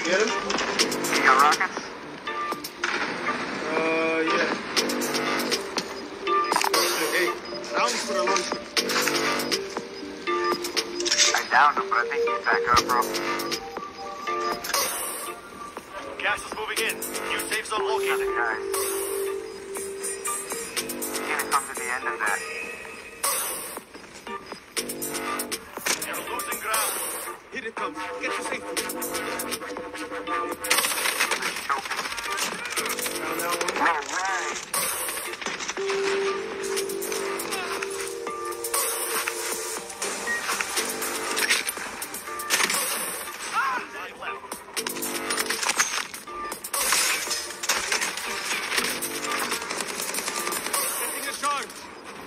Get him? You got rockets? Yeah. Hey, rounds for the launcher. I downed him, but I think he's back up, bro. Gas is moving in. New safe zone located. Guys. He's gonna come to the end of that. You're losing ground. Here it comes. Get to safety. He's choking. Down that one. All right. Nine left. Getting a charge.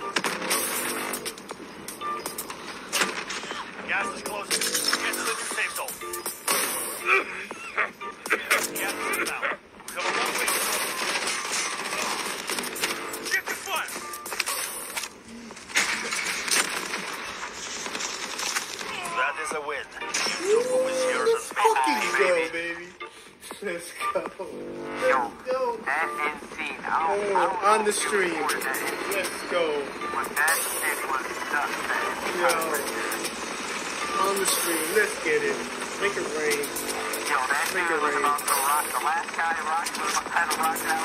Gas is closing. Get to the new safe zone. Gas is inbound. We have a long way to go. Get the fire! That is a win. You two was yours Let's and fucking baby. go, baby. Let's go. Yo, Let's go. that end scene. I Oh, don't on know the if you stream. recorded that end scene, Let's go. but that shit was nuts, man. Yo. On the stream. Let's get it. Make it rain. Yo, that Make dude it was rain. about to rock. The last guy rocked was kind of rocking